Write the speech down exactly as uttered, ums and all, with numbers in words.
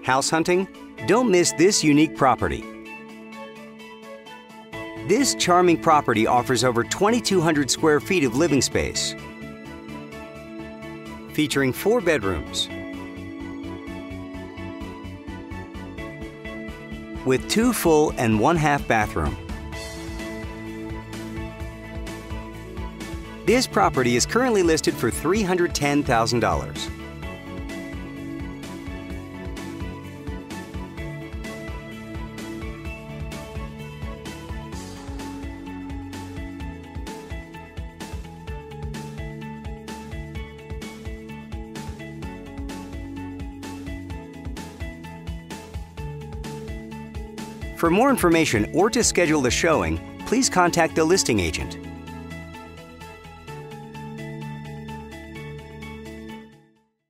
House hunting? Don't miss this unique property. This charming property offers over twenty-two hundred square feet of living space, featuring four bedrooms with two full and one half bathroom. This property is currently listed for three hundred ten thousand dollars. For more information or to schedule the showing, please contact the listing agent.